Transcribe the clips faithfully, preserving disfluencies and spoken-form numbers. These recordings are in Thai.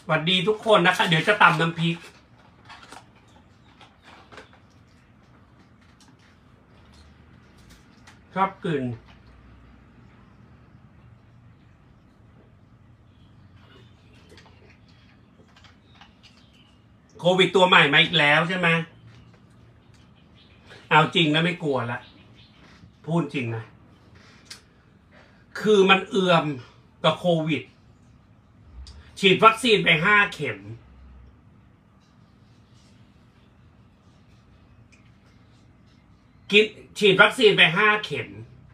สวัสดีทุกคนนะคะเดี๋ยวจะตำน้ำพริกชอบกินโควิดตัวใหม่มาอีกแล้วใช่ไหมเอาจริงนะไม่กลัวละพูดจริงนะคือมันเอื่อมกับโควิดฉีดวัคซีนไปห้าเข็มกินฉีดวัคซีนไปห้าเข็ม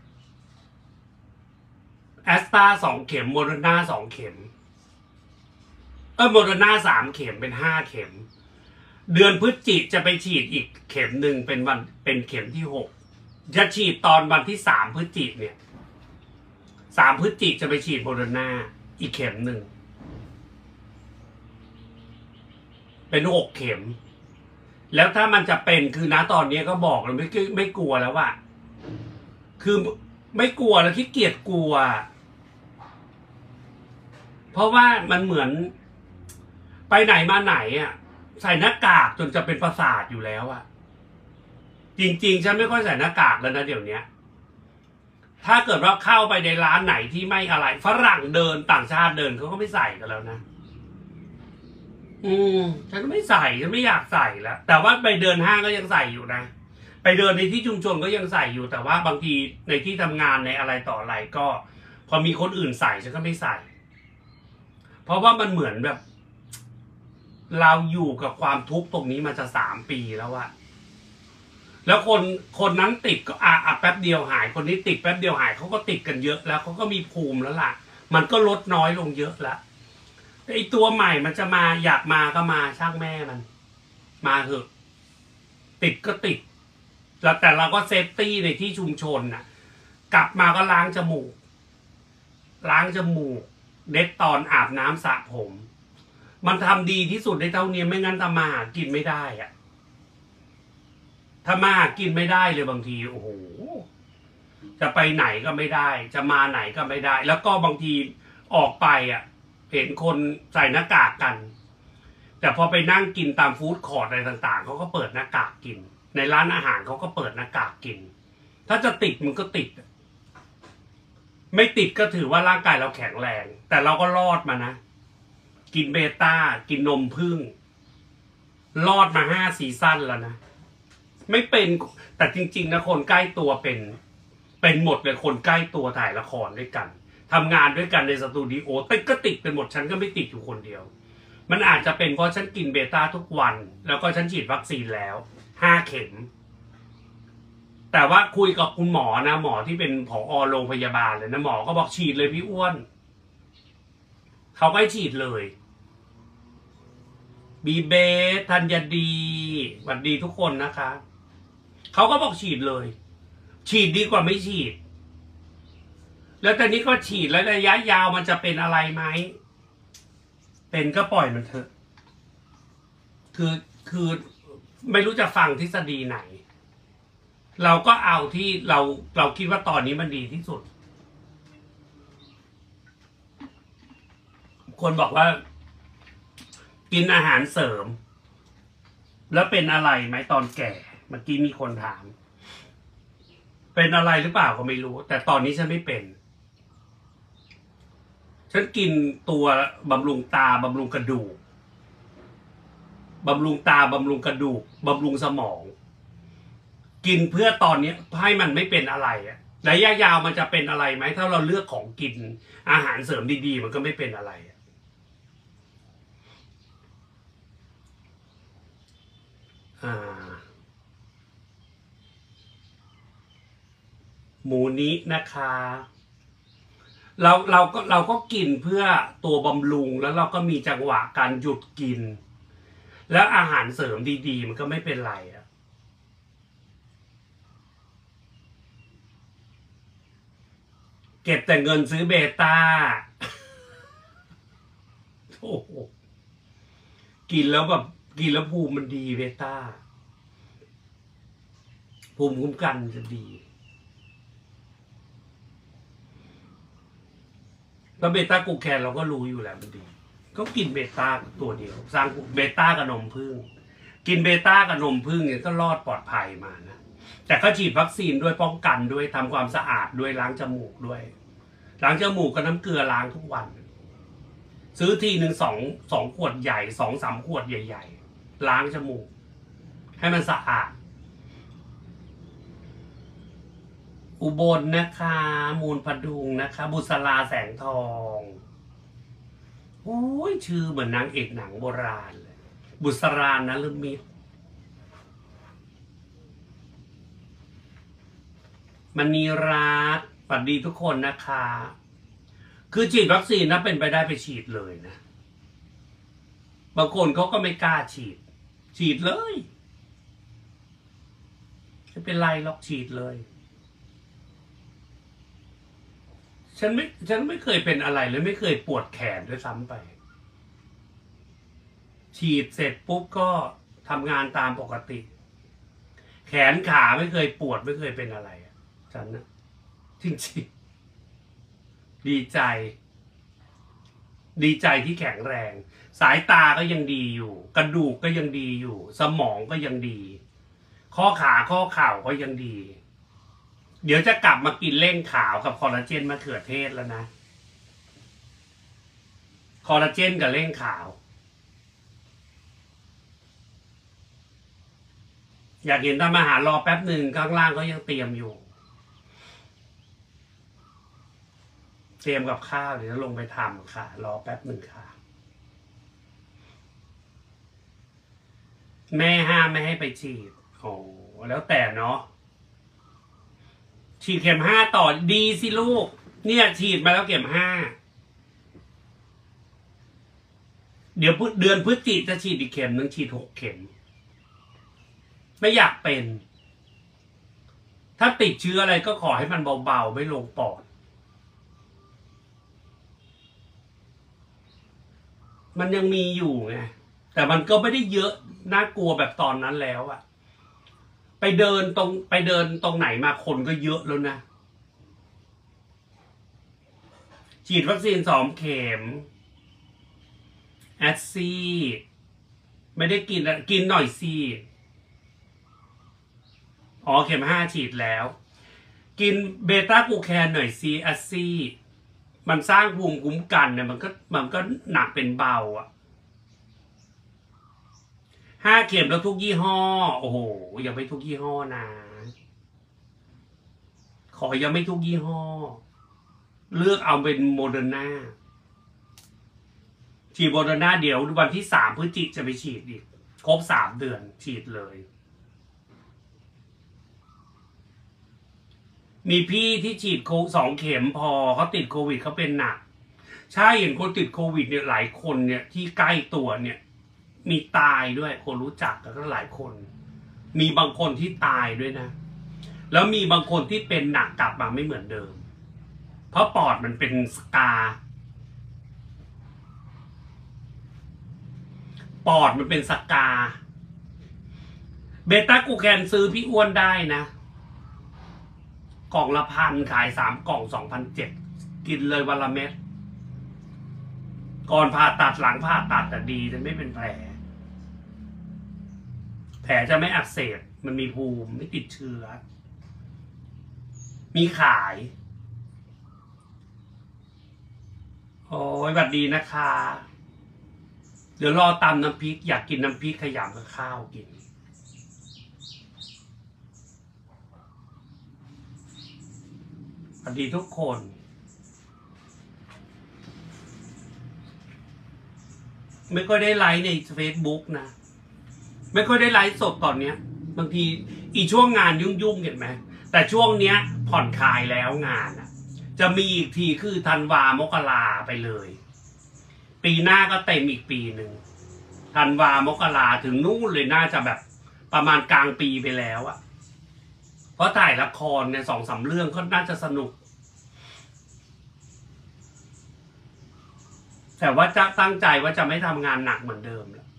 แอสตราสองเข็มโมเดอร์นาสองเข็มเออโมเดอร์นาสามเข็มเป็นห้าเข็มเดือนพฤศจิกจะไปฉีดอีกเข็มหนึ่งเป็นวันเป็นเข็มที่หกจะฉีดตอนวันที่สามพฤศจิกเนี่ยสามพฤศจิกจะไปฉีดโมเดอร์นาอีกเข็มหนึ่งเป็นหกเข็มแล้วถ้ามันจะเป็นคือนะตอนนี้ก็บอกเลยไม่ไม่กลัวแล้วว่าคือไม่กลัวแล้วขี้เกียจกลัวเพราะว่ามันเหมือนไปไหนมาไหนอ่ะใส่หน้ากากจนจะเป็นประสาทอยู่แล้วอ่ะจริงๆฉันไม่ค่อยใส่หน้ากากแล้วนะเดี๋ยวนี้ถ้าเกิดว่าเข้าไปในร้านไหนที่ไม่อะไรฝรั่งเดินต่างชาติเดินเขาก็ไม่ใส่กันแล้วนะอืมฉันก็ไม่ใส่ฉันไม่อยากใส่แล้วแต่ว่าไปเดินห้างก็ยังใส่อยู่นะไปเดินในที่ชุมชนก็ยังใส่อยู่แต่ว่าบางทีในที่ทำงานในอะไรต่ออะไรก็พอมีคนอื่นใส่ฉันก็ไม่ใส่เพราะว่ามันเหมือนแบบเราอยู่กับความทุกข์ตรงนี้มาจะสามปีแล้วอะแล้วคนคนนั้นติดก็อ่ะแป๊บเดียวหายคนนี้ติดแป๊บเดียวหายเขาก็ติดกันเยอะแล้วเขาก็มีภูมิแล้วล่ะมันก็ลดน้อยลงเยอะแล้วไอตัวใหม่มันจะมาอยากมาก็มาช่างแม่มันมาเถอะติดก็ติดแล้วแต่เราก็เซฟตี้ในที่ชุมชนน่ะกลับมาก็ล้างจมูกล้างจมูกเด็ดตอนอาบน้ำสระผมมันทำดีที่สุดในเท่านี้ไม่งั้นทำมาหากินไม่ได้อะถ้ามาหากินไม่ได้เลยบางทีโอ้โหจะไปไหนก็ไม่ได้จะมาไหนก็ไม่ได้แล้วก็บางทีออกไปอ่ะเห็นคนใส่หน้ากากกันแต่พอไปนั่งกินตามฟู้ดคอร์ทอะไรต่างๆเขาก็เปิดหน้ากากกินในร้านอาหารเขาก็เปิดหน้ากากกินถ้าจะติดมันก็ติดไม่ติดก็ถือว่าร่างกายเราแข็งแรงแต่เราก็รอดมานะกินเบต้ากินนมผึ้งรอดมาห้าซีซั่นแล้วนะไม่เป็นแต่จริงๆนะคนใกล้ตัวเป็นเป็นหมดเลยคนใกล้ตัวถ่ายละครด้วยกันทำงานด้วยกันในสตูดิโอติดก็ติดเป็นหมดฉันก็ไม่ติดอยู่คนเดียวมันอาจจะเป็นเพราะฉันกินเบต้าทุกวันแล้วก็ฉันฉีดวัคซีนแล้วห้าเข็มแต่ว่าคุยกับคุณหมอนะหมอที่เป็นผอโรงพยาบาลเลยนะหมอก็บอกฉีดเลยพี่อ้วนเขาก็ให้ฉีดเลยบีเบสธัญดีสวัสดีทุกคนนะคะเขาก็บอกฉีดเลยฉีดดีกว่าไม่ฉีดแล้วตอนนี้ก็ฉีดแล้วระยะยาวมันจะเป็นอะไรไหมเป็นก็ปล่อยมันเถอะคือคือไม่รู้จะฟังทฤษฎีไหนเราก็เอาที่เราเราคิดว่าตอนนี้มันดีที่สุดคนบอกว่ากินอาหารเสริมแล้วเป็นอะไรไหมตอนแก่เมื่อกี้มีคนถามเป็นอะไรหรือเปล่าก็ไม่รู้แต่ตอนนี้ฉันไม่เป็นฉันกินตัวบำรุงตาบำรุงกระดูกบำรุงตาบำรุงกระดูกบำรุงสมองกินเพื่อตอนนี้ให้มันไม่เป็นอะไรอะระยะยาวมันจะเป็นอะไรไหมถ้าเราเลือกของกินอาหารเสริมดีๆมันก็ไม่เป็นอะไรอ่าหมูนี้นะคะเราเราก็เราก็กินเพื่อตัวบำรุงแล้วเราก็มีจังหวะการหยุดกินแล้วอาหารเสริมดีๆมันก็ไม่เป็นไรอะเก็บแต่เงินซื้อเบต้าโอ้โหกินแล้วแบบกินแล้วภูมิมันดีเบต้าภูมิคุ้มกันจะดีแล้วเบต้ากูแคนเราก็รู้อยู่แล้วมันดีก็กินเบต้าตัวเดียวสร้างเบต้ากับนมผึ้งกินเบต้ากับนมผึ้งเนี่ยก็รอดปลอดภัยมานะแต่ก็ฉีดวัคซีนด้วยป้องกันด้วยทำความสะอาดด้วยล้างจมูกด้วยล้างจมูกกับน้ำเกลือล้างทุกวันซื้อทีหนึ่งสองสองขวดใหญ่สองสามขวดใหญ่ๆล้างจมูกให้มันสะอาดอุบลนะคะมูลพดุงนะคะบุษราแสงทองโอ้ยชื่อเหมือนนางเอกหนังโบราณเลยบุษรานฤมิตมณีรัตน์สวัสดีทุกคนนะคะคือฉีดวัคซีนนะเป็นไปได้ไปฉีดเลยนะบางคนเขาก็ไม่กล้าฉีดฉีดเลยไม่เป็นไรหรอกฉีดเลยฉันไม่ฉันไม่เคยเป็นอะไรเลยไม่เคยปวดแขนด้วยซ้ำไปฉีดเสร็จปุ๊บก็ทำงานตามปกติแขนขาไม่เคยปวดไม่เคยเป็นอะไรฉันนะจริงๆดีใจดีใจที่แข็งแรงสายตาก็ยังดีอยู่กระดูกก็ยังดีอยู่สมองก็ยังดีข้อขาข้อเข่าก็ยังดีเดี๋ยวจะกลับมากินเล่งขาวกับคอลลาเจนมะเขือเทศแล้วนะคอลลาเจนกับเล่งขาวอยากเห็นทำอาหารรอแป๊บหนึ่งข้างล่างก็ยังเตรียมอยู่เตรียมกับข้าวเดี๋ยวลงไปทำค่ะรอแป๊บหนึ่งค่ะแม่ห้ามไม่ให้ไปฉีดโอ้แล้วแต่เนาะฉีดเข็มห้าต่อดีสิลูกเนี่ยฉีดมาแล้วเข็มห้าเดี๋ยวเดือนพฤศจิกายนจะฉีดอีกเข็มหนึ่งฉีดหกเข็มไม่อยากเป็นถ้าติดเชื้ออะไรก็ขอให้มันเบาๆไม่ลงปอดมันยังมีอยู่ไงแต่มันก็ไม่ได้เยอะน่ากลัวแบบตอนนั้นแล้วอะไปเดินตรงไปเดินตรงไหนมาคนก็เยอะแล้วนะฉีดวัคซีนสองเข็มแอดซี่ไม่ได้กินกินหน่อยซีอ๋อเข็มห้าฉีดแล้วกินเบต้ากูแคนหน่อยซีแอดซี่มันสร้างภูมิคุ้มกันเนี่ยมันก็มันก็หนักเป็นเบาอ่ะห้าเข็มแล้วทุกยี่ห้อโอ้โหยังไม่ทุกยี่ห้อนะขอยังไม่ทุกยี่ห้อเลือกเอาเป็นโมเดอร์นาฉีดโมเดอร์นาเดี๋ยววันที่สามพฤศจิกายนจะไปฉีดอีกครบสามเดือนฉีดเลยมีพี่ที่ฉีดโคสองเข็มพอเขาติดโควิดเขาเป็นหนักใช่เห็นคนติดโควิดเนี่ยหลายคนเนี่ยที่ใกล้ตัวเนี่ยมีตายด้วยคนรู้จักก็หลายคนมีบางคนที่ตายด้วยนะแล้วมีบางคนที่เป็นหนักกลับมาไม่เหมือนเดิมเพราะปอดมันเป็นสกาปอดมันเป็นสกาเบต้ากูแคนซื้อพี่อ้วนได้นะกล่องละพันขายสามกล่องสองพันเจ็ดกินเลยวันละเม็ดก่อนผ่าตัดหลังผ่าตัดแต่ดีแต่ไม่เป็นแผลแผลจะไม่อักเสบมันมีภูมิไม่ติดเชื้อมีขายโอ้ยสวัสดีนะคะเดี๋ยวรอตำน้ำพริกอยากกินน้ำพริกขยำกับข้าวกินสวัสดีทุกคนไม่ค่อยได้ไลฟ์ใน เฟซบุ๊ก นะไม่ค่อยได้ไลฟ์สดตอนเนี้ยบางทีอีช่วงงานยุ่งๆเห็นไหมแต่ช่วงเนี้ยผ่อนคลายแล้วงานอ่ะจะมีอีกทีคือธันวามกราไปเลยปีหน้าก็เต็มอีกปีหนึ่งธันวามกราถึงนู่นเลยน่าจะแบบประมาณกลางปีไปแล้วอะเพราะถ่ายละครเนี่ยสองสามเรื่องก็น่าจะสนุกแต่ว่าจะตั้งใจว่าจะไม่ทำงานหนักเหมือนเดิมแล้ว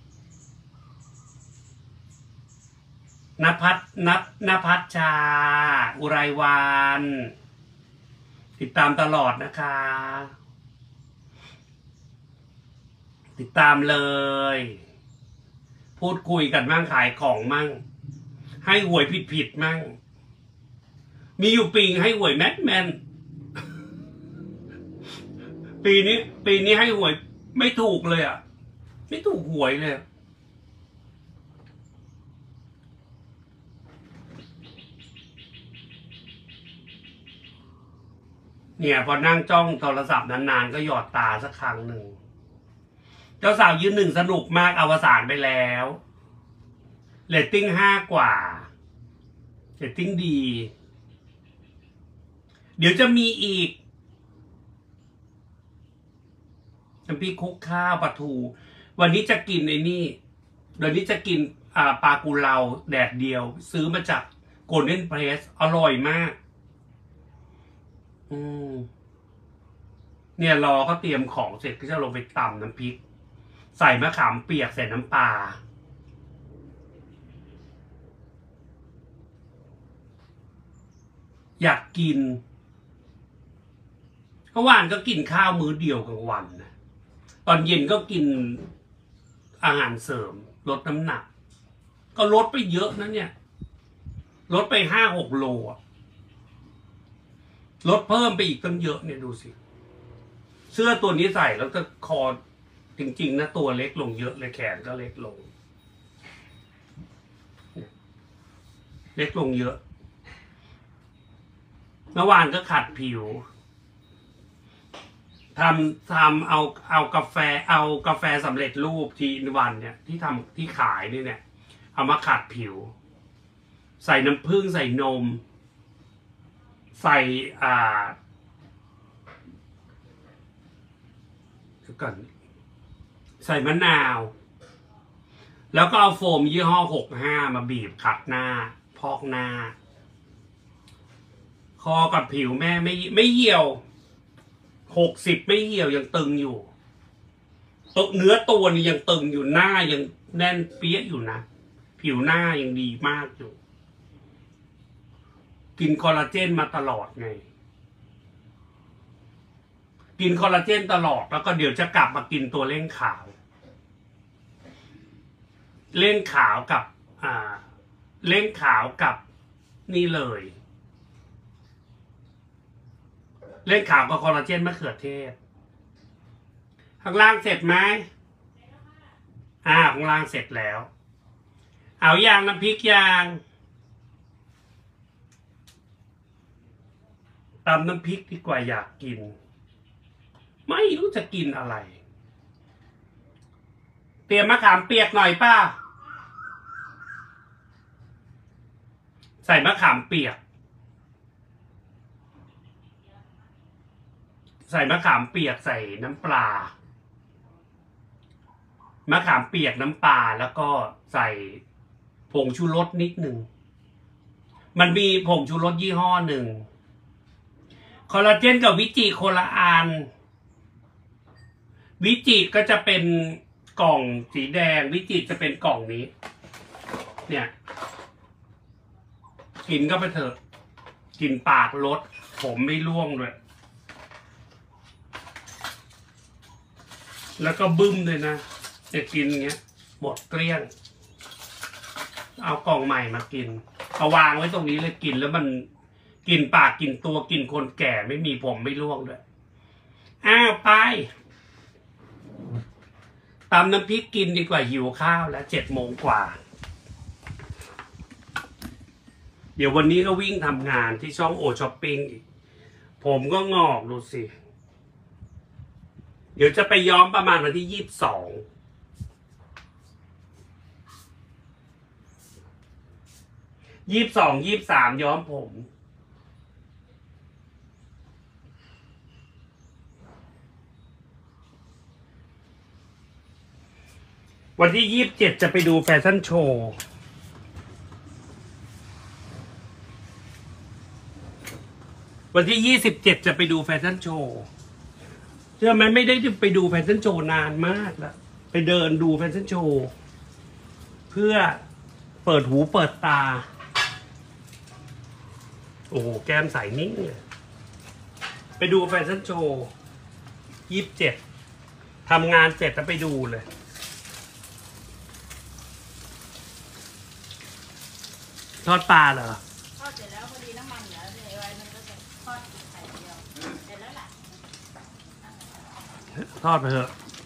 ณภัทรณณภัทรชาอุไรวันติดตามตลอดนะคะติดตามเลย พูดคุยกันมั่งขายของมั่งให้หวยผิดๆมั่งมีอยู่ปีงให้หวยแมนแมนปีนี้ปีนี้ให้หวยไม่ถูกเลยอ่ะไม่ถูกหวยเลยเนี่ยพอนั่งจ้องโทรศัพท์นานๆก็หยอดตาสักครั้งหนึ่งเจ้าสาวยืนหนึ่งสนุกมากอวสานไปแล้วเรตติ้งห้ากว่าเรตติ้งดีเดี๋ยวจะมีอีกน้ำพริกคลุกข้าวปลาทูวันนี้จะกินไอ้นี่เดี๋ยวนี้จะกินอ่าปลากุเลาแดดเดียวซื้อมาจากโกลเด้นเพรสอร่อยมากอืมเนี่ยรอก็เตรียมของเสร็จก็จะลงไปตำน้ำพริกใส่มะขามเปียกใส่น้ำปลาอยากกินก็วานก็กินข้าวมื้อเดียวกลางวันนะตอนเย็นก็กินอาหารเสริมลดน้ำหนักก็ลดไปเยอะนะเนี่ยลดไปห้าหกโลลดเพิ่มไปอีกตั้งเยอะเนี่ยดูสิเสื้อตัวนี้ใส่แล้วก็คอจริงๆนะตัวเล็กลงเยอะเลยแขนก็เล็กลงเล็กลงเยอะเมื่อวานก็ขัดผิวทำทำเอาเอากาแฟเอากาแฟสำเร็จรูปทีวันเนี่ยที่ทำที่ขายนี่เนี่ยเอามาขัดผิวใส่น้ำผึ้งใส่นมใส่อ่าก่อนใส่มะนาวแล้วก็เอาโฟมยี่ห้อหกห้ามาบีบขัดหน้าพอกหน้าคอกับผิวแม่ไม่ไม่เหี่ยวหกสิบไม่เหี่ยวยังตึงอยู่ตัวเนื้อตัวนี่ยังตึงอยู่หน้ายังแน่นเปี้ยอยู่นะผิวหน้ายังดีมากอยู่กินคอลลาเจนมาตลอดไงกินคอลลาเจนตลอดแล้วก็เดี๋ยวจะกลับมากินตัวเร่งขาวเร่งขาวกับอ่าเร่งขาวกับนี่เลยเล่นข่าวกับคอลลาเจนมะเขือเทศข้างล่างเสร็จไหมอ่าข้างล่างเสร็จแล้วเอายางน้ำพริกยางตำน้ำพริกดีกว่าอยากกินไม่รู้จะกินอะไรเตรียมมะขามเปียกหน่อยป้าใส่มะขามเปียกใส่มะขามเปียกใส่น้ำปลามะขามเปียกน้ำปลาแล้วก็ใส่ผงชูรสนิดหนึ่งมันมีผงชูรสยี่ห้อหนึ่งคอลลาเจนกับวิจิโคละอันวิจิก็จะเป็นกล่องสีแดงวิจิจะเป็นกล่องนี้เนี่ยกินก็ไปเถอะกินปากลดผมไม่ร่วงเลยแล้วก็บึ้มเลยนะจะกินเงี้ยหมดเกลี้ยงเอากล่องใหม่มากินเอาวางไว้ตรงนี้เลยกินแล้วมันกินปากกินตัวกินคนแก่ไม่มีผมไม่ร่วงด้วยอ้าวไปตำน้ำพริกกินดีกว่าหิวข้าวแล้วเจ็ดโมงกว่าเดี๋ยววันนี้ก็วิ่งทำงานที่ช่องโอช้อปปิ้งอีกผมก็งอกดูสิเดี๋ยวจะไปย้อมประมาณวันที่ยี่สิบสองยี่สิบสองยี่สิบสามย้อมผมวันที่ยี่สิบเจ็ดจะไปดูแฟชั่นโชว์วันที่ยี่สิบเจ็ดจะไปดูแฟชั่นโชว์เชื่อไหมไม่ได้ไปดูแฟชั่นโชว์นานมากแล้วไปเดินดูแฟชั่นโชว์เพื่อเปิดหูเปิดตาโอ้โหแก้มใสนิ่งเลยไปดูแฟชั่นโชว์ยี่สิบเจ็ดททำงานเสร็จแล้วไปดูเลยทอดปลาเหรอทอดเสร็จแล้วพอดีน้ำมันเหลือเลยไว้มันก็จะทอดอีกไข่เดียวเสร็จแล้วล่ะทอดไปเถอะ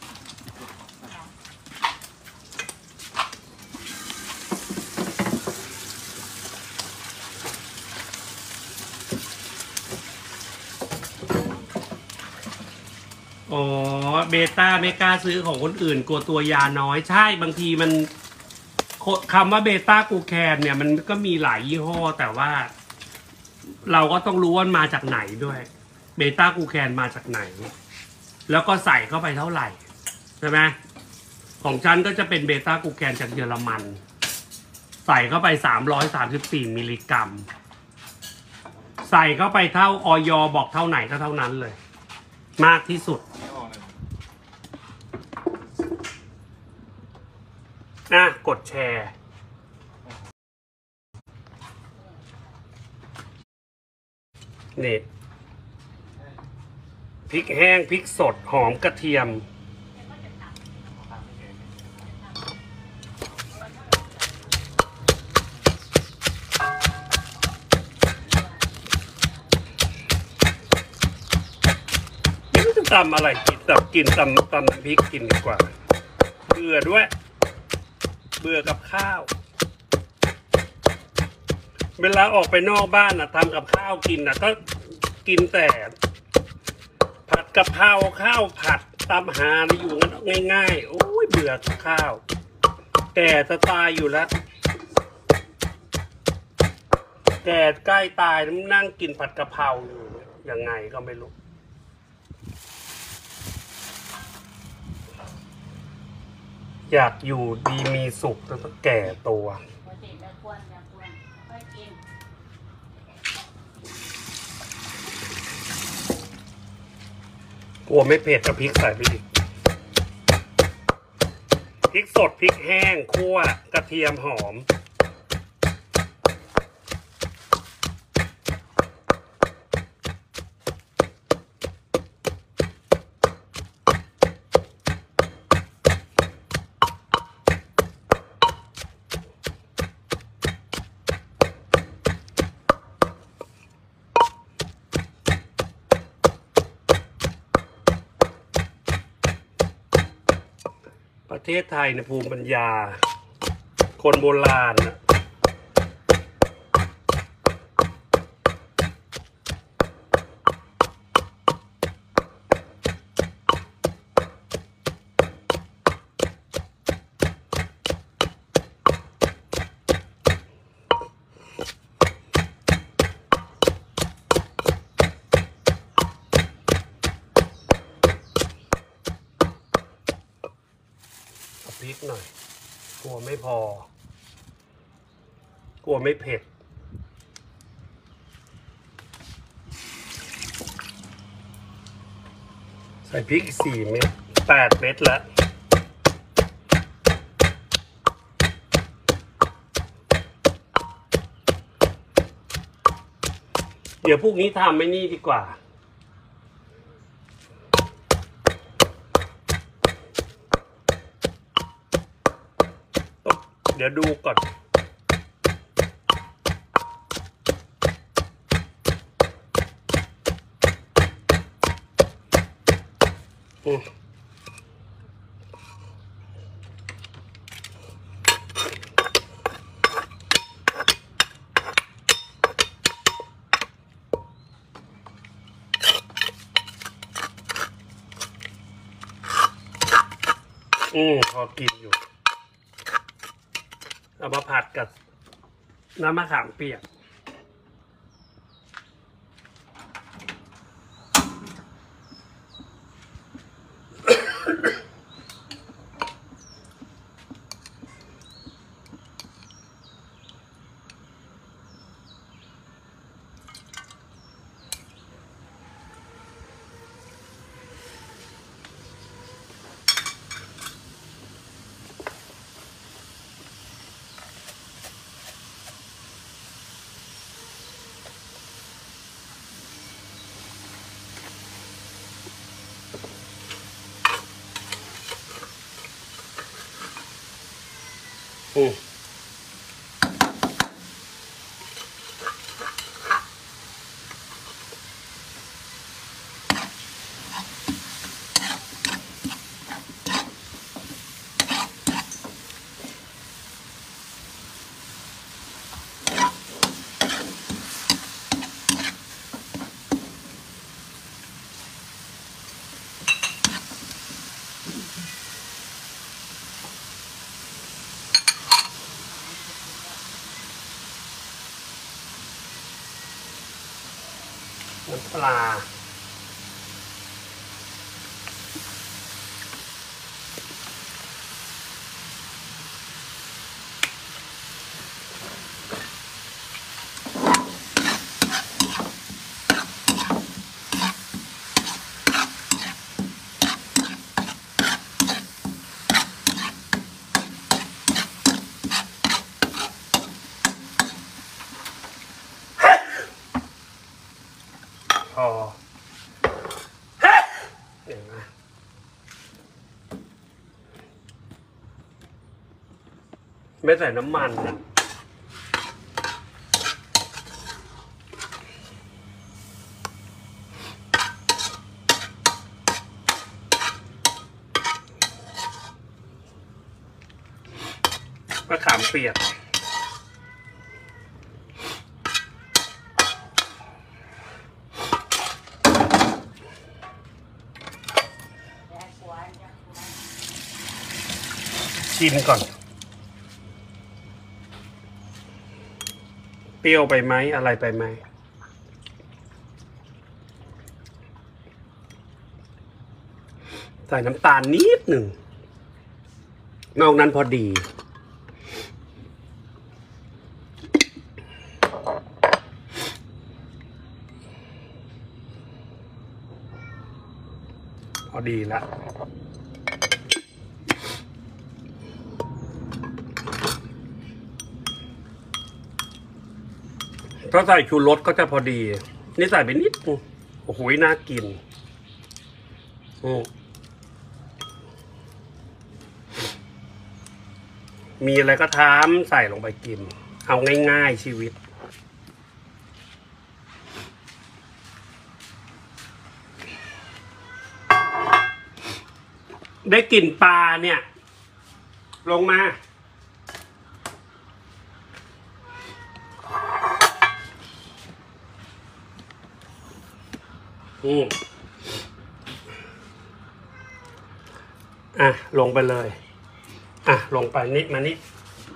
อ๋อเบต้าไม่กล้าซื้อของคนอื่นกลัวตัวยาน้อยใช่บางทีมันคำว่าเบต้ากูแคนเนี่ยมันก็มีหลายยี่ห้อแต่ว่าเราก็ต้องรู้ว่ามาจากไหนด้วยเบต้ากูแคนมาจากไหนแล้วก็ใส่เข้าไปเท่าไหร่ใช่ไหมของฉันก็จะเป็นเบต้ากูแคนจากเยอรมันใส่เข้าไปสามร้อยสามสิบสี่มิลลิกรัมใส่เข้าไปเท่าออยบอกเท่าไหนก็เท่านั้นเลยมากที่สุดนะกดแชร์นี่พริกแห้งพริกสดหอมกระเทียมไม่รู้จะตำอะไรกินตำกินตำตำพริกกินดีกว่าเบื่อด้วยเบื่อกับข้าวเวลาออกไปนอกบ้านนะทำกับข้าวกินนะก็กินแต่ผัดกะเพราข้าวผัดตำหาอยู่งั้นง่ายๆโอ้ยเบื่อข้าวแก่จะตายอยู่แล้วแก่ใกล้ตายนั่งกินผัดกะเพราอยู่ยังไงก็ไม่รู้อยากอยู่ดีมีสุขแต่ต้องแก่ตัวกลัวไม่เผ็ดกับพริกใส่ไปดิพริกสดพริกแห้งคั่วกระเทียมหอมประเทศไทยในภูมิปัญญาคนโบราณนะพริกหน่อยกลัวไม่พอกลัวไม่เผ็ดใส่พริกสี่เม็ดแปดเม็ดแล้วเดี๋ยวพวกนี้ทำไม่นี่ดีกว่าเดี๋ยวดูก่อนอืมอืมพอกินอยู่เอามาผัดกับน้ำมะขามเปียกอืมน้ำปลาพอเดี๋ยวนะไม่ใส่น้ำมันนะมะขามเปียกชิมก่อนเปรี้ยวไปไหมอะไรไปไหมใส่น้ำตาลนิดหนึ่งนอกนั้นพอดีพอดีละถ้าใส่ชูรสก็จะพอดีนี่ใส่ไปนิดโอ้โหน่ากินอืมมีอะไรก็ทำใส่ลงไปกินเอาง่ายๆชีวิตได้กลิ่นปลาเนี่ยลงมาอืมอ่ะลงไปเลยอ่ะลงไปนิดมานิด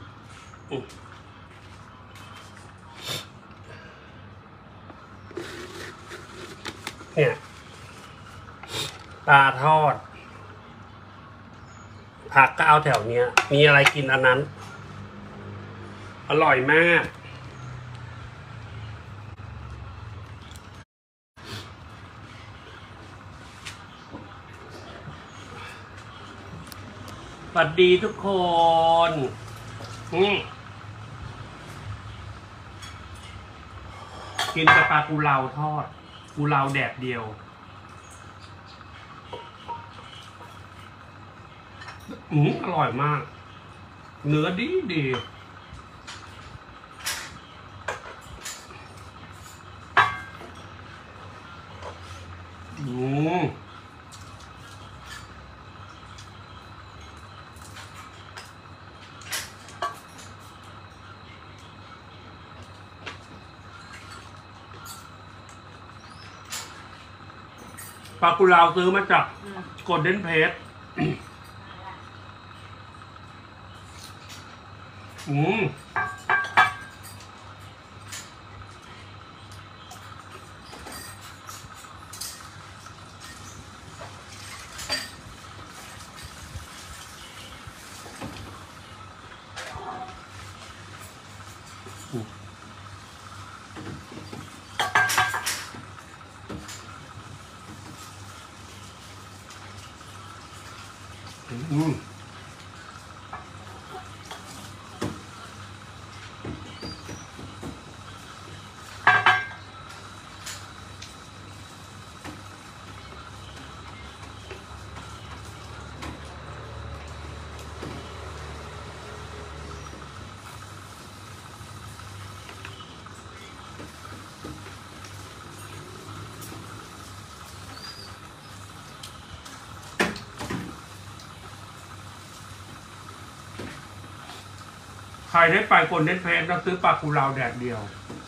เนี่ยปลาทอดผักก็เอาแถวเนี้ยมีอะไรกินอันนั้นอร่อยมากสวัสดีทุกคนอืมกินกับปลากุเลาทอดกุเลาแดดเดียวอืมอร่อยมากเนื้อดีดีอืมปลากุเลาซื้อมาจากโกลเด้นเพสอืมอืมใครได้ไปคนเน้นเพลนต้องซื้อปลากุเลาแดดเดียว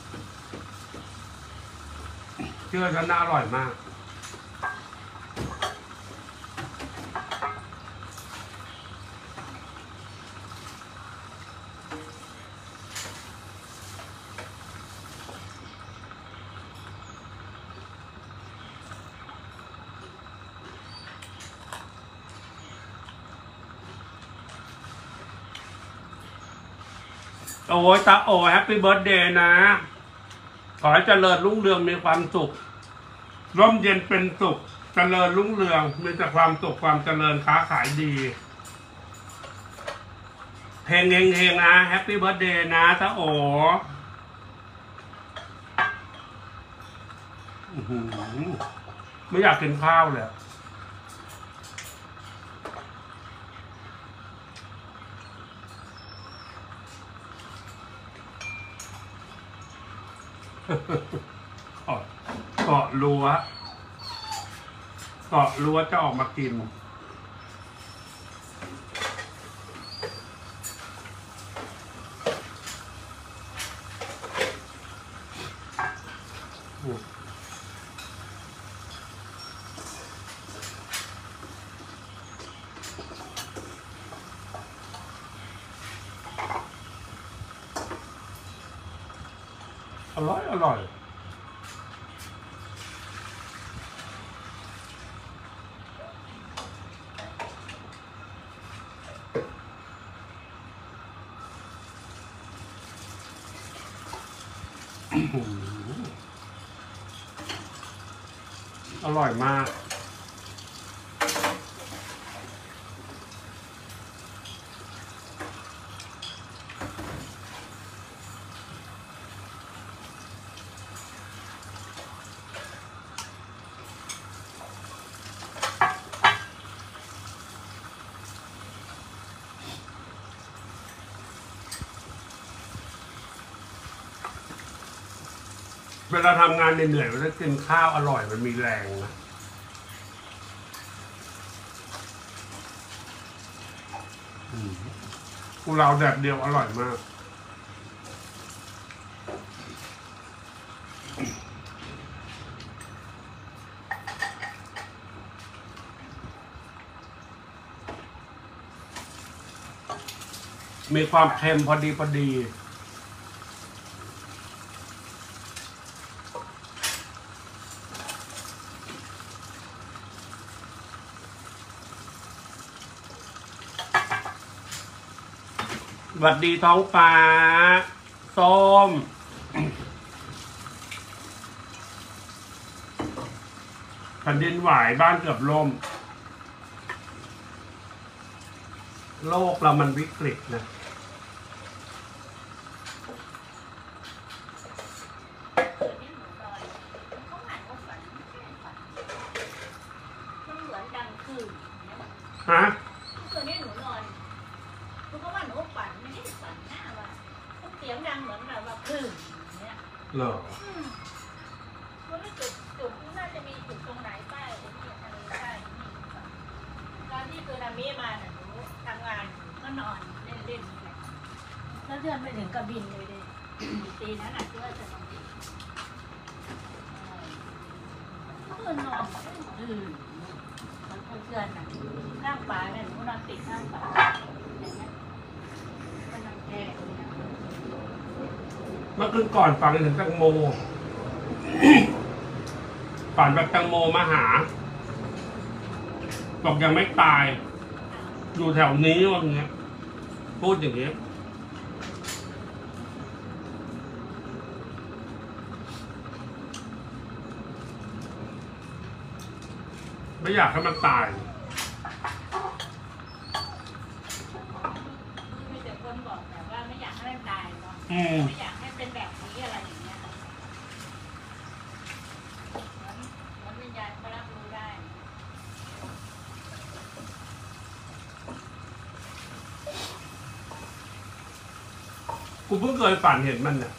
เชื่อฉันน่าอร่อยมากโอ้ยตาโอ้แฮปปี้เบิร์ดเดย์นะขอให้เจริญรุ่งเรืองมีความสุขร่มเย็นเป็นสุขเจริญรุ่งเรืองมีแต่ความสุขความเจริญค้าขายดีเพลงเฮงเฮงนะแฮปปี้เบิร์ดเดย์นะตาโอ้ไม่อยากกินข้าวเลยเกาะเกาะรั้วเกาะรั้วจะออกมากินอร่อยอร่อยอร่อยมากเวลาทำงานเหนื่อยๆมันจะกินข้าวอร่อยมันมีแรงนะกุเลาแดดเดียวอร่อยมากมีความเค็มพอดีพอดีสวัสดีท้องฟ้าส้มแผ่นดินไหวบ้านเกือบล่มโลกเรามันวิกฤตนะฮะตัวนี้หนูนอนคือเพราะว่าหนูฝันไม่ได้ฝันหน้าว่าเสียงดังเหมือนแบบว่าคลื่นอย่างเงี้ยเหรอมันไม่จุดจุดน่าจะมีจุดตรงไหนใต้ที่อะไรใต้ตอนที่ตัวนามิมาเนี่ยหนูทำงานก็นอนเล่นเล่นแล้วเดือนไปถึงกระบินเลยดิตีนั้นอ่ะเพื่อจะนอนก็คือนอนอืมมันเพื่อนน่ะข้างฝาเนี่ยหนูนอนติดข้างฝาอย่างเงี้ยมันนั่งแก่เมื่อคืนก่อนฝันถึงแตงโมฝันแบบแตงโมมาหาบอกยังไม่ตายอยู่แถวนี้วันเนี้ยพูดอย่างเงี้ยไม่อยากให้มันตายมีแต่คนบอกแบบว่าไม่อยากให้มันตายเนาะไม่อยากให้เป็นแบบนี้อะไรอย่างเงี้ยมันมันวิญญาณเขารับรู้ได้กูเพิ่งเคยฝันเห็นมันเนี่ย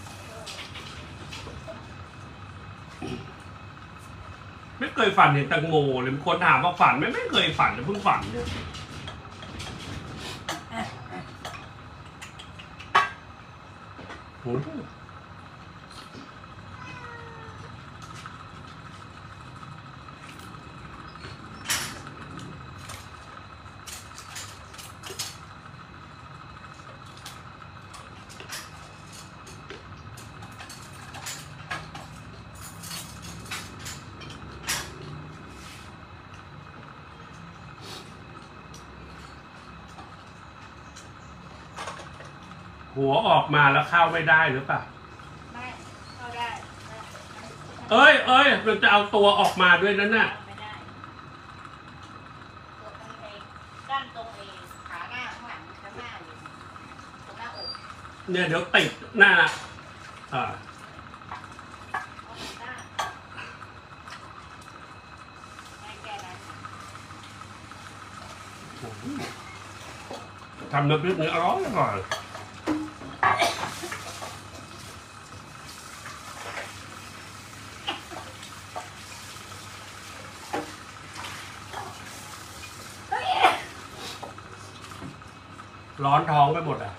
ไม่เคยฝันเห็นแตงโมเลยคนถามว่าฝันไหมไม่เคยฝันเลยเพิ่งฝันเนี่ยโอ้หัวออกมาแล้วเข้าไม่ได้หรือเปล่าไม่เข้าได้เอ้ยเอ้ยมันจะเอาตัวออกมาด้วยนั่นน่ะไม่ได้ตัวตรงเองด้านตรงเองขาหน้าข้างหลังข้างหน้าอยู่ตรงหน้าอกเนี่ยเดี๋ยวติดหน้าอ่าทำน้ำพริกนี่อร่อยอร่อยร้อนท้องไปหมดอ่ะ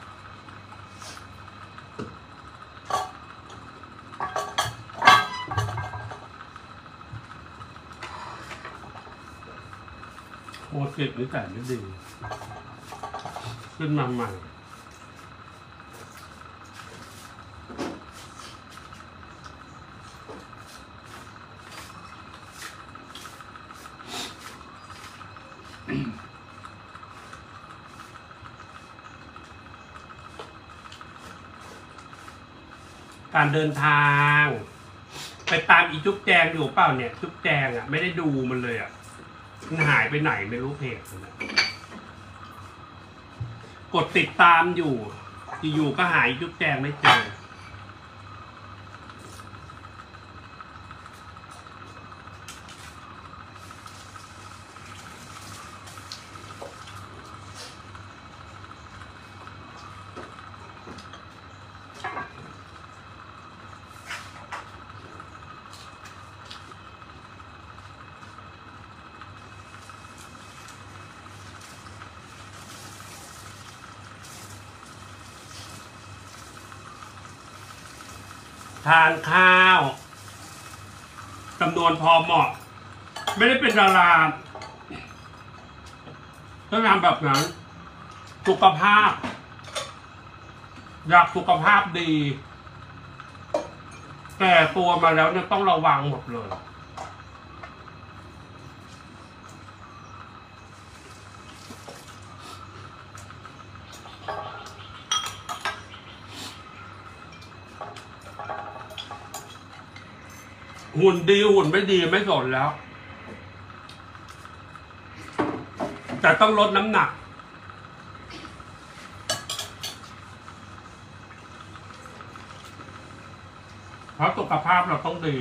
โมเสกนี่แต่ไม่ดีขึ้นมาใหม่การเดินทางไปตามอีจุ๊บแจงอยู่เปล่าเนี่ยจุ๊บแจงอ่ะไม่ได้ดูมันเลยอ่ะมันหายไปไหนไม่รู้เพจนะกดติดตามอยู่อยู่ก็หายจุ๊บแจงไม่เจอทานข้าวจำนวนพอเหมาะไม่ได้เป็นดาราต้องทำแบบนั้นสุขภาพอยากสุขภาพดีแต่ตัวมาแล้วเนี่ยต้องระวังหมดเลยหุ่นดีหุ่นไม่ดีไม่สนแล้วแต่ต้องลดน้ำหนักเพราะสุขภาพเราต้องดี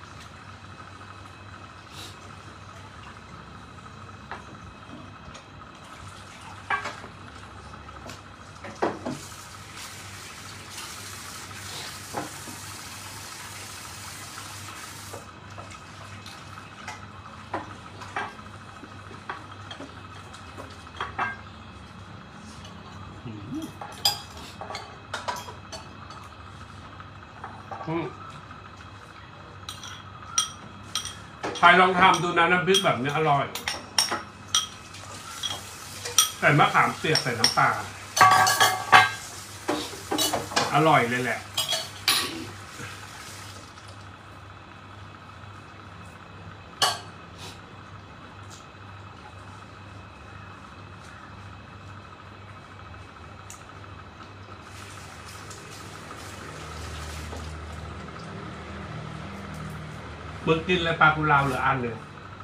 ใครลองทำดูนะน้ำพริกแบบนี้อร่อยใส่มะขามเปียกใส่น้ำปลาอร่อยเลยแหละมึงกินเลยปลากุเลาเหลืออันเลย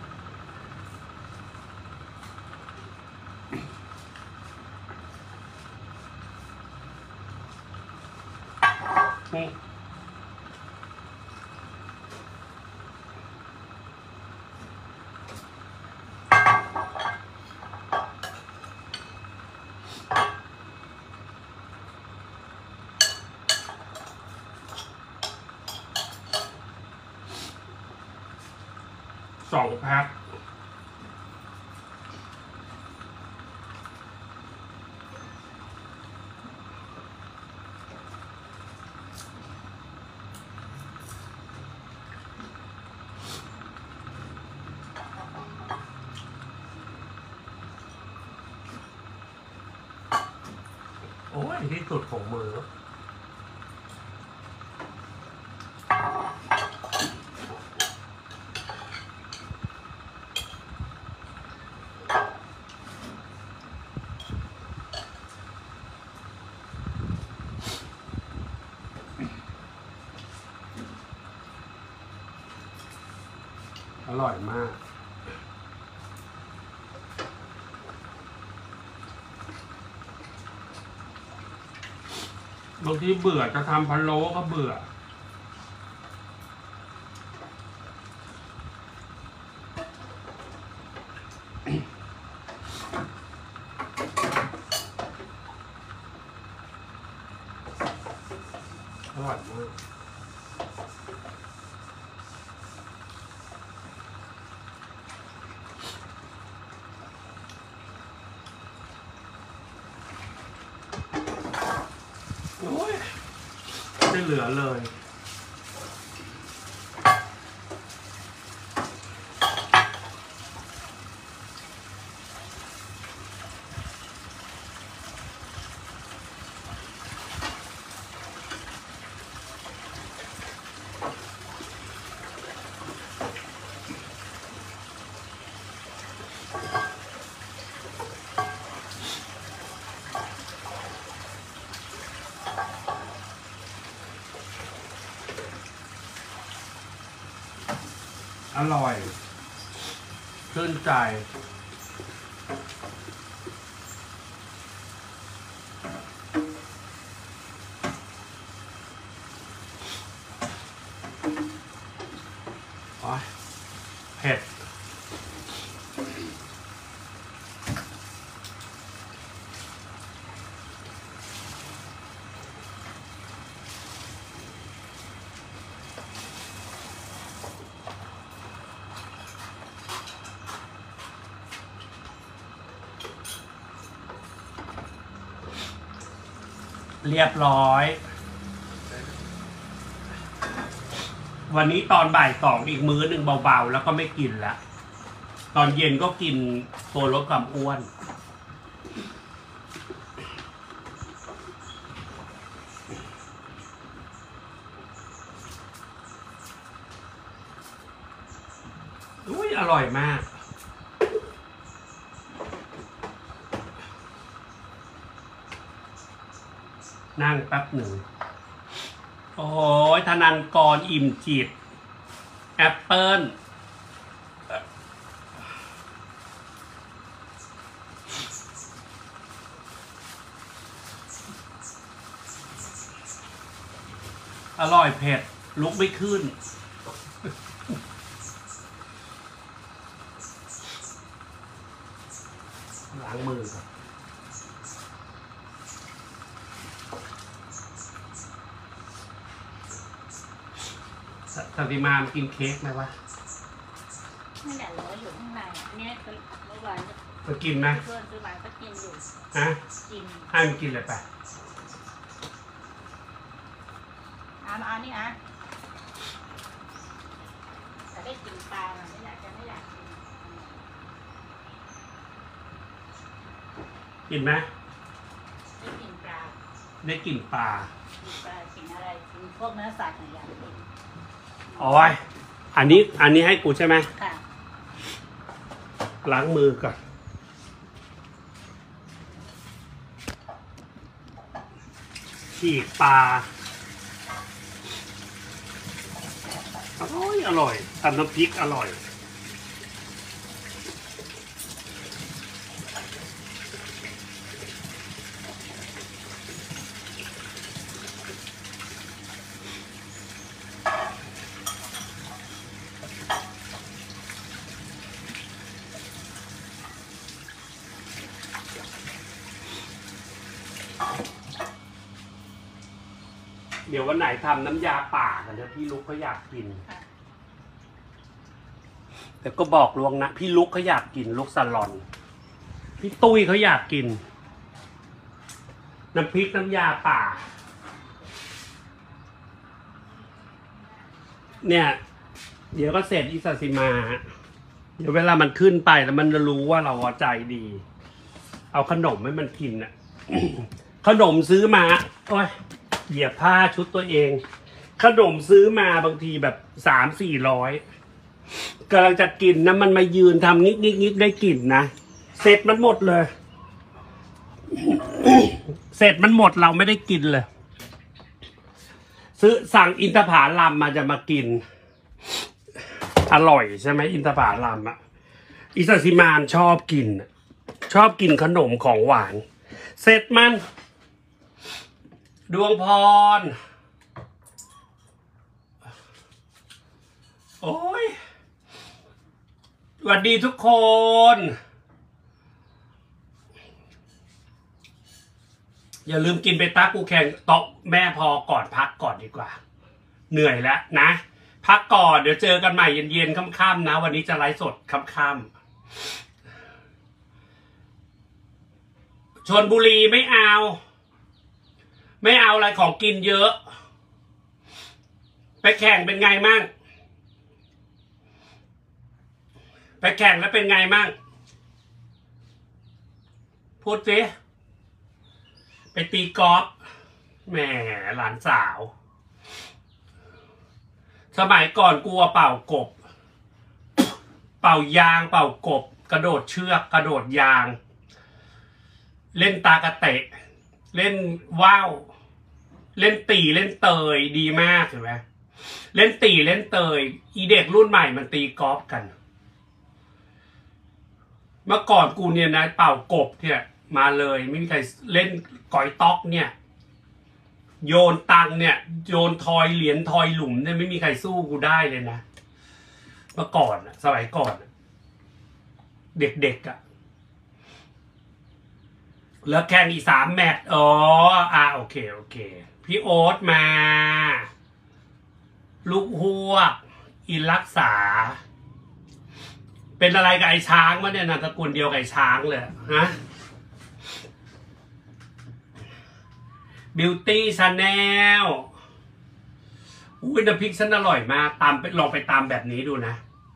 สองแพ็คอ้ยที่สุดของมืออร่อยมากบางทีเบื่อจะทำพะโล้ก็เบื่ออร่อยมากโอ้ยไม่เหลือเลยอร่อยชื่นใจอ๋อเผ็ดเรียบร้อยวันนี้ตอนบ่ายสองอีกมื้อหนึ่งเบาๆแล้วก็ไม่กินแล้วตอนเย็นก็กินตัวลดความอ้วนอุ้ยอร่อยมากนั่งแป๊บหนึ่งโอ้ยธนันกรอิ่มจิตแอปเปิ้ลอร่อยเผ็ดลุกไม่ขึ้นล้างมือครับสติมากินเค้กไหมวะนี่แหละเหลืออยู่ข้างในอันนี้เมื่อวานจะกินไหมเพื่อนซื้อมาก็กินอยู่ฮะกินให้มันกินเลยไปอ่ะมาเอานี่นะแต่ได้กินปลาไม่อยากจะไม่อยากกินกินไหมได้กินปลาได้กินปลากินปลากินอะไรกินพวกเนื้อสัตว์อย่างนี้โอ้ยอันนี้อันนี้ให้กูใช่ไหมค่ะล้างมือก่อนฉีกปลาอร่อยอร่อยทำน้ำพริกอร่อยเดี๋ยววันไหนทำน้ำยาป่ากันนะพี่ลุกเขาอยากกินแต่ก็บอกลวงนะพี่ลุกเขาอยากกินลุกซาลอนพี่ตุ้ยเขาอยากกินน้ำพริกน้ำยาป่าเนี่ยเดี๋ยวก็เสร็จอิซาซิมาเดี๋ยวเวลามันขึ้นไปแล้วมันจะรู้ว่าเราใจดีเอาขนมให้มันกินอ่ะขนมซื้อมาโอ้ยเหยียบผ้าชุดตัวเองขนมซื้อมาบางทีแบบสามสี่ร้อยกำลังจะกินนะมันมายืนทำงิกงิกงิกได้กลิ่นนะเสร็จมันหมดเลย เสร็จมันหมดเราไม่ได้กินเลยซื้อสั่งอินทผลัมมาจะมากินอร่อยใช่ไหมอินทผลัมอ่ะอิสสิมานชอบกินชอบกินขนมของหวานเสร็จมันดวงพรโอ้ยสวัสดีทุกคนอย่าลืมกินเบต้ากูแข่งโต๊ะแม่พอก่อนพักก่อนดีกว่าเหนื่อยแล้วนะพักก่อนเดี๋ยวเจอกันใหม่เย็นๆค่ำๆนะวันนี้จะไลฟ์สดค่ำๆชลบุรีไม่เอาไม่เอาอะไรของกินเยอะไปแข่งเป็นไงมั่งไปแข่งแล้วเป็นไงมั่งพูดสิไปตีกอล์ฟแหมหลานสาวสมัยก่อนกลัวเป่ากบเป่ายางเป่ากบกระโดดเชือกกระโดดยางเล่นตากระเตะเล่นว่าวเล่นตีเล่นเตยดีมากใช่ไหมเล่นตีเล่นเตยอีเด็กรุ่นใหม่มันตีกอล์ฟกันเมื่อก่อนกูเนี่ยนะเป่ากบเนี่ยมาเลยไม่มีใครเล่นก่อยต๊อกเนี่ยโยนตังเนี่ยโยนทอยเหรียญทอยหลุมเนี่ยไม่มีใครสู้กูได้เลยนะเมื่อก่อนสมัยก่อนเด็กๆอ่ะแล้วแข่งอีกสามแมตช์อ๋ออ่าโอเคโอเคพี่โอ๊ตมาลูกหัวอินรักษาเป็นอะไรกับไอ้ช้างวะเนี่ยนามสกุลเดียวกับไอ้ช้างเลยฮะบิวตี้ชาแนลอุ้ยน้ำพริกฉันอร่อยมากตามไปลองไปตามแบบนี้ดูนะ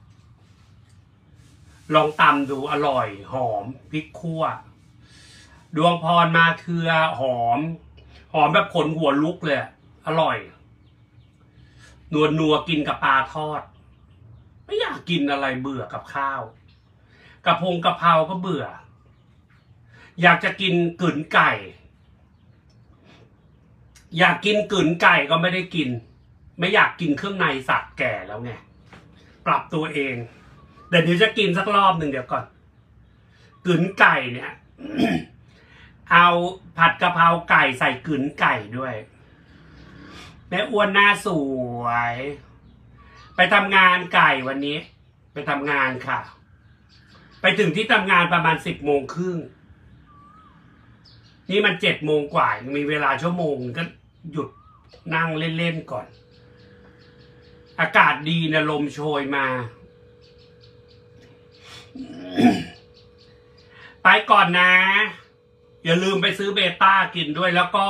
ลองตำดูอร่อยหอมพริกคั่วดวงพรมาเคือหอมหอมแบบขนหัวลุกเลยอร่อยนัวนัวกินกับปลาทอดไม่อยากกินอะไรเบื่อกับข้าวกะพงกะเพราก็เบื่ออยากจะกินกึ๋นไก่อยากกินกึ๋นไก่ก็ไม่ได้กินไม่อยากกินเครื่องในสัตว์แก่แล้วไงปรับตัวเองเดี๋ยวนี้จะกินสักรอบหนึ่งเดี๋ยวก่อนกึ๋นไก่เนี่ย เอาผัดกะเพราไก่ใส่กึ๋นไก่ด้วยแม่อ้วนหน้าสวยไปทำงานไก่วันนี้ไปทำงานค่ะไปถึงที่ทำงานประมาณสิบโมงครึ่งนี่มันเจ็ดโมงกว่ามีเวลาชั่วโมงก็หยุดนั่งเล่นๆก่อนอากาศดีนะลมโชยมา ไปก่อนนะอย่าลืมไปซื้อเบต้ากินด้วยแล้วก็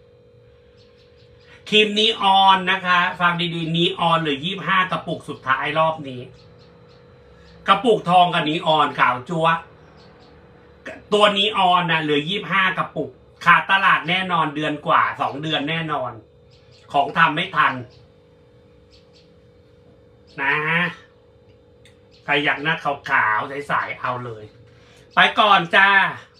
ครีมนีออนนะคะฟังดีๆนีออนเหลือยี่สิบห้ากระปุกสุดท้ายรอบนี้กระปุกทองกับนีออนขาวจั๊วตัวนีออนนะเหลือยี่สิบห้ากระปุกขาดตลาดแน่นอนเดือนกว่าสองเดือนแน่นอนของทำไม่ทันนะใครอยากหน้าขาวๆใสๆเอาเลยไปก่อนจ้า